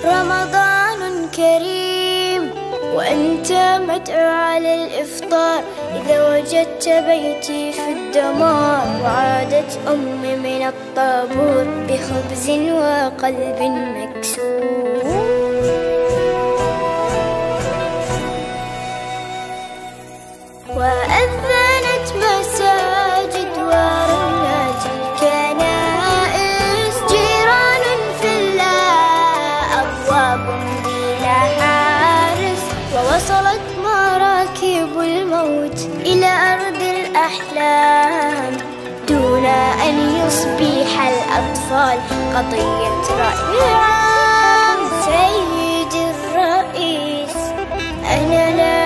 رمضان كريم وأنت مدعو على الإفطار، إذا وجدت بيتي في الدمار وعادت أمي من الطابور بخبز وقلب مكسور. وأذنت مساجد ورنت الكنائس، جيران في الله أبواب بلا حارس، ووصلت مراكب الموت إلى أرض الأحلام دون أن يصبح الأطفال قضية رأي عام. سيدي الرئيس أنا لا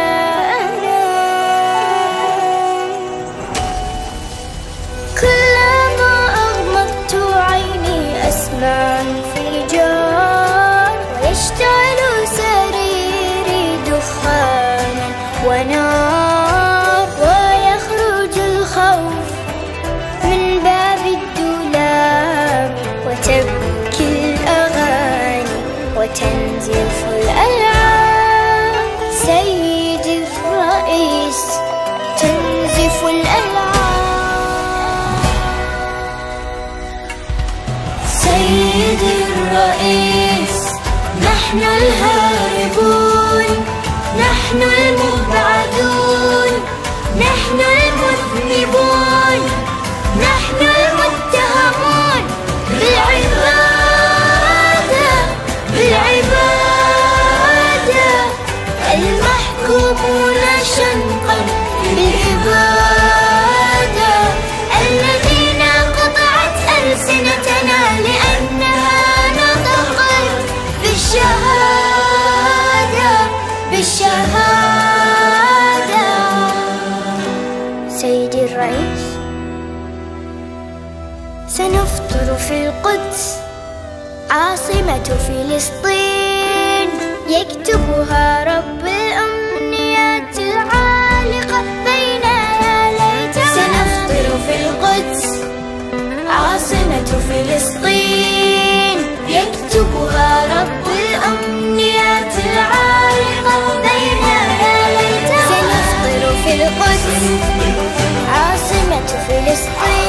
انفجار ويشتعل سريري دخانا ونار، ويخرج الخوف من باب الدولاب وتبكي الأغاني وتنزف الألعاب. سيدي الرئيس تنزف الألعاب. سيدي الرئيس نحن الهاربون، نحن المبعدون، نحن المذنبون، نحن المتهمون بالعبادة، بالعبادة، المحكومون شنقا بالإبادة، الذين قطعت ألسنتنا لأنها نطقت بالشهادة، بالشهادة. سيدي الرئيس سنفطر في القدس عاصمة فلسطين، يكتبها رب الأمنيات العالقة بين يا ليتنا. سنفطر في القدس عاصمة فلسطين، يكتبها رب الأمنيات العالقة بين يا ليتنا. سنفطر في القدس عاصمة فلسطين.